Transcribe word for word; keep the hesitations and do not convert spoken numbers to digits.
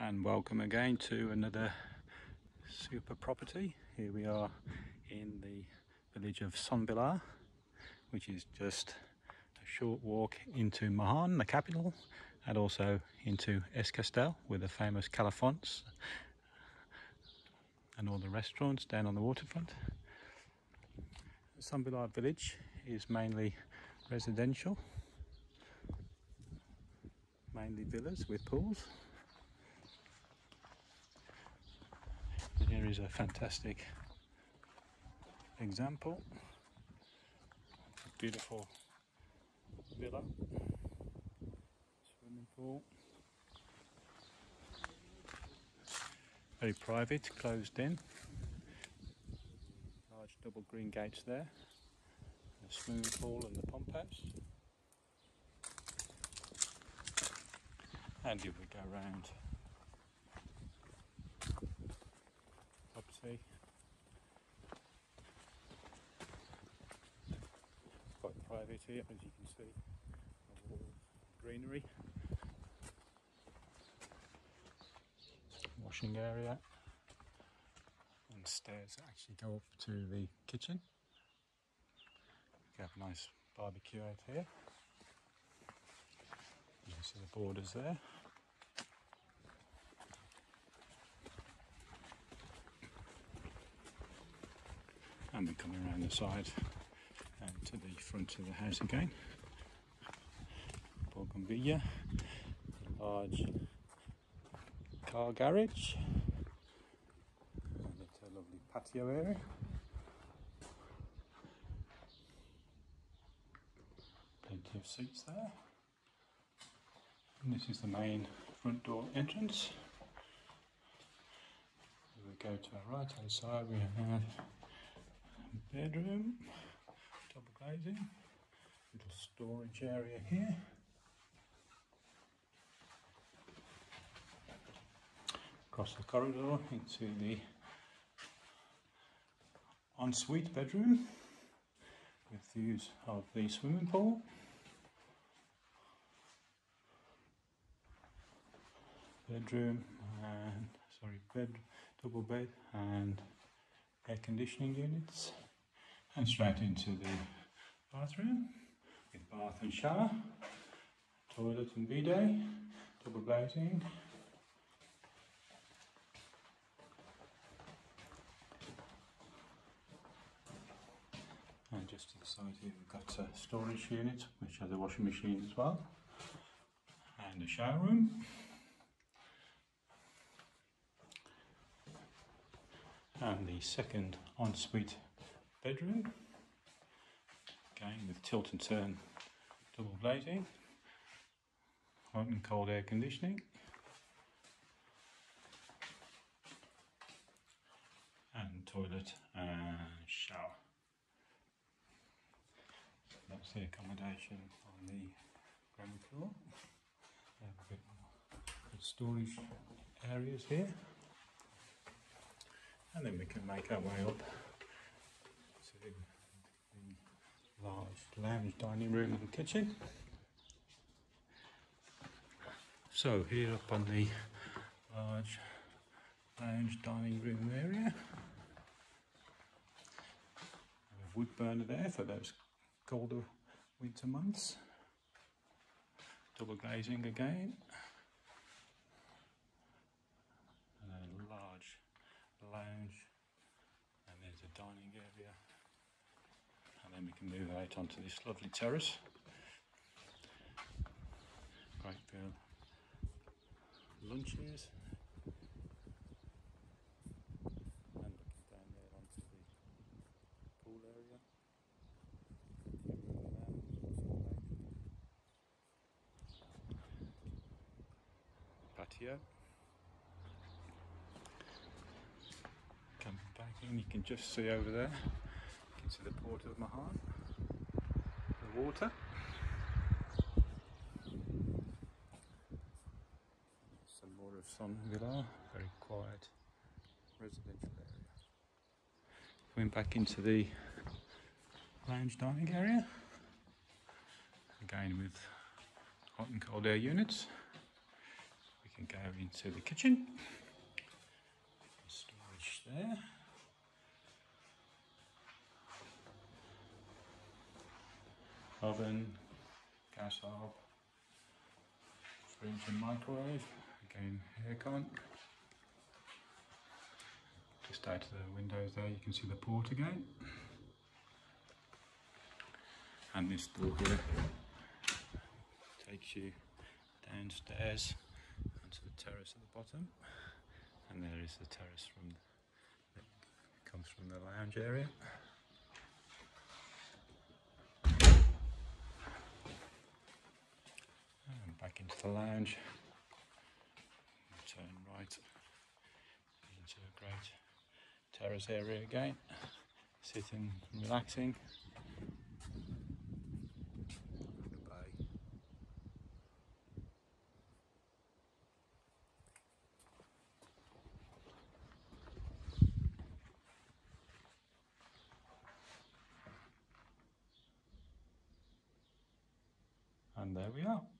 And welcome again to another super property. Here we are in the village of Vilar, which is just a short walk into Mahon, the capital, and also into Escastel with the famous Calafonts and all the restaurants down on the waterfront. Vilar village is mainly residential, mainly villas with pools. Here is a fantastic example. A beautiful villa, swimming pool, very private, closed in, large double green gates there, a swimming pool and the pump house. And here we go round property. It's quite private here, as you can see, all greenery, washing area, and stairs that actually go up to the kitchen. We have a nice barbecue out here. You can see the borders there. And we're coming around the side and to the front of the house again. Villa, a large car garage, and it's a lovely patio area. Plenty of seats there. And this is the main front door entrance. If we go to our right hand side, we have bedroom, double glazing, little storage area here. Across the corridor into the ensuite bedroom with views of the swimming pool. Bedroom and sorry, bed, double bed and air conditioning units. And straight into the bathroom with bath and shower, toilet and bidet, double glazing. And just to the side here we've got a storage unit which has a washing machine as well, and a shower room. And the second ensuite bedroom, again with tilt and turn double glazing, hot and cold air conditioning, and toilet and shower. That's the accommodation on the ground floor. We have a bit more storage areas here. And then we can make our way up to the large lounge dining room and kitchen. So here up on the large lounge dining room area, a wood burner there for those colder winter months. Double glazing again. And a large lounge, and there's a dining area, and then we can move out onto this lovely terrace. Great big lunches, and looking down there onto the pool area. Patio. Coming back in, you can just see over there, you can see the port of Mahon, the water. Some more of Son Villa, very quiet residential area. Going back into the lounge dining area, again with hot and cold air units. We can go into the kitchen. Storage there. Oven, gas hob, fridge and microwave. Again, aircon. Just out of the windows there, you can see the port again. And this door here takes you downstairs onto the terrace at the bottom. And there is the terrace from that comes from the lounge area. And back into the lounge. Turn right into a great terrace area again. Sitting and relaxing. And there we are.